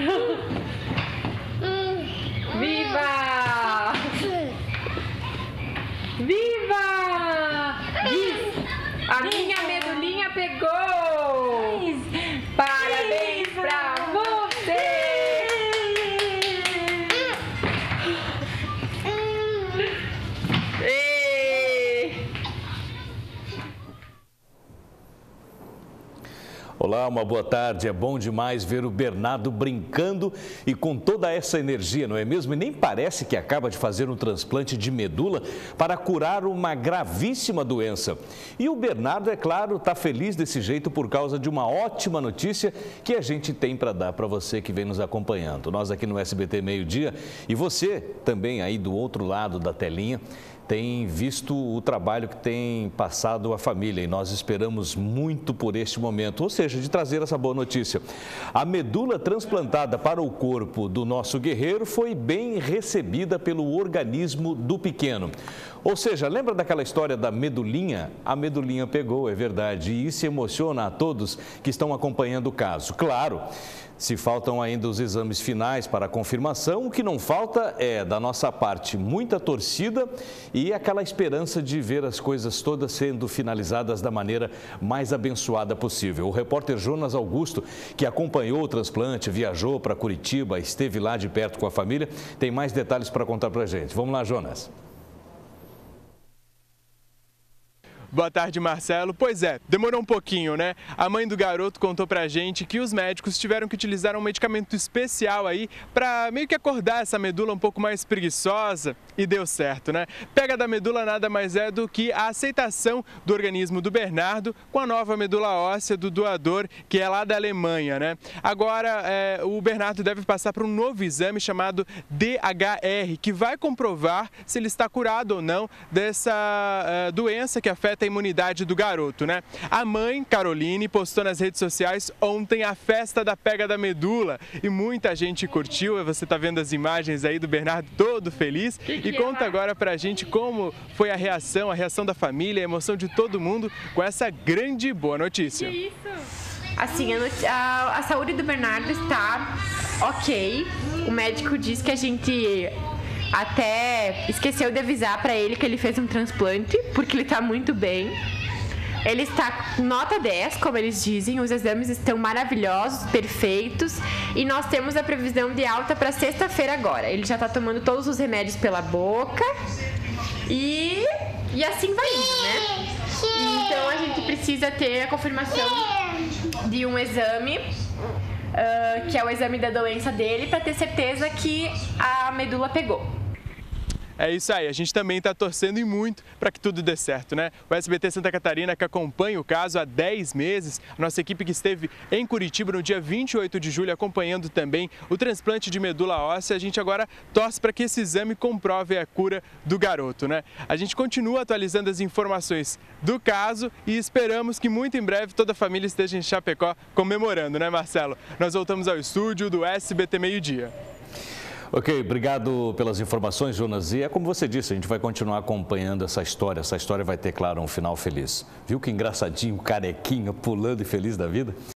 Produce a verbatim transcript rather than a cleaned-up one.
Viva! Viva! Diz, a minha medulinha pegou! Parabéns pra você! Olá, uma boa tarde. É bom demais ver o Bernardo brincando e com toda essa energia, não é mesmo? E nem parece que acaba de fazer um transplante de medula para curar uma gravíssima doença. E o Bernardo, é claro, está feliz desse jeito por causa de uma ótima notícia que a gente tem para dar para você que vem nos acompanhando. Nós aqui no S B T Meio Dia e você também aí do outro lado da telinha tem visto o trabalho que tem passado a família e nós esperamos muito por este momento, ou seja, de trazer essa boa notícia. A medula transplantada para o corpo do nosso guerreiro foi bem recebida pelo organismo do pequeno. Ou seja, lembra daquela história da medulinha? A medulinha pegou, é verdade, e isso emociona a todos que estão acompanhando o caso. Claro, se faltam ainda os exames finais para a confirmação, o que não falta é, da nossa parte, muita torcida e aquela esperança de ver as coisas todas sendo finalizadas da maneira mais abençoada possível. O repórter Jonas Augusto, que acompanhou o transplante, viajou para Curitiba, esteve lá de perto com a família, tem mais detalhes para contar para a gente. Vamos lá, Jonas. Boa tarde, Marcelo. Pois é, demorou um pouquinho, né? A mãe do garoto contou pra gente que os médicos tiveram que utilizar um medicamento especial aí pra meio que acordar essa medula um pouco mais preguiçosa e deu certo, né? Pega da medula nada mais é do que a aceitação do organismo do Bernardo com a nova medula óssea do doador, que é lá da Alemanha, né? Agora, é, o Bernardo deve passar por um novo exame chamado D H R, que vai comprovar se ele está curado ou não dessa é, doença que afeta a imunidade do garoto, né? A mãe, Caroline, postou nas redes sociais ontem a festa da pega da medula e muita gente curtiu. Você tá vendo as imagens aí do Bernardo todo feliz. Que que e conta é? Agora pra gente como foi a reação, a reação da família, a emoção de todo mundo com essa grande e boa notícia. Que isso? Assim, a, a, a saúde do Bernardo está ok. O médico diz que a gente até esqueceu de avisar pra ele que ele fez um transplante, porque ele tá muito bem. Ele está nota dez, como eles dizem, os exames estão maravilhosos, perfeitos, e nós temos a previsão de alta para sexta-feira agora. Ele já tá tomando todos os remédios pela boca e, e assim vai indo, né? Então a gente precisa ter a confirmação de um exame, uh, que é o exame da doença dele, para ter certeza que a medula pegou. É isso aí, a gente também está torcendo e muito para que tudo dê certo, né? O S B T Santa Catarina, que acompanha o caso há dez meses, a nossa equipe que esteve em Curitiba no dia vinte e oito de julho, acompanhando também o transplante de medula óssea, a gente agora torce para que esse exame comprove a cura do garoto, né? A gente continua atualizando as informações do caso e esperamos que muito em breve toda a família esteja em Chapecó comemorando, né, Marcelo? Nós voltamos ao estúdio do S B T Meio Dia. Ok, obrigado pelas informações, Jonas. E é como você disse, a gente vai continuar acompanhando essa história. Essa história vai ter, claro, um final feliz. Viu que engraçadinho, carequinha, pulando e feliz da vida?